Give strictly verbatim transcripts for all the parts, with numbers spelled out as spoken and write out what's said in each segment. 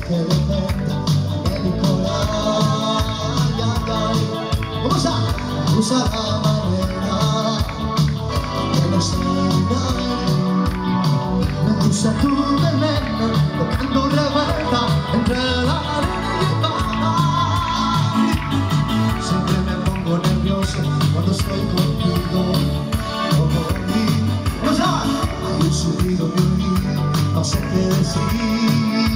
que dependa de mi corazón. Vamos a usar la manera que no se me gusta tu veneno, tocando revuelta entre la arena y el mar. Siempre me pongo nervioso cuando estoy contigo, o conmigo. Vamos a hay un sonido mi oído, no sé qué decir.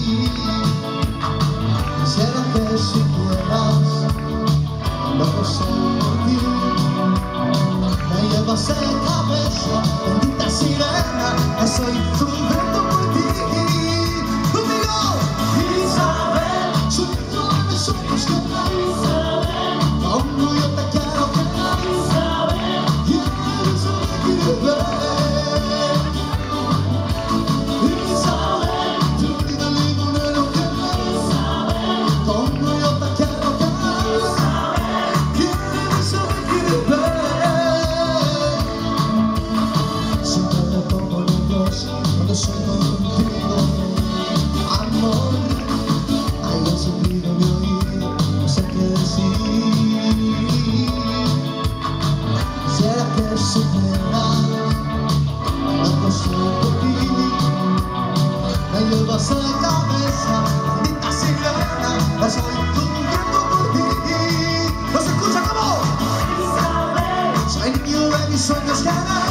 Quisiera que supieras lo que soy por ti. Me llevas en la cabeza, bendita sirena, que soy sufriendo por ti. Conmigo, Isabel, subiendo a mis ojos que Isabel, como yo te quiero que Isabel, quiero saber que Isabel, tu vida limonero que Isabel, como yo te quiero que Isabel, quiero saber que siempre me pongo nervioso cuando soy contigo, amor. Hay un sonido en mi oído, no sé qué decir. Quisiera que supieras lo que soy por ti. Me llevas en la cabeza, bendita sirena, estoy sufriendo por ti. ¿No se escucha como? Isabel, soy niño de mis sueños que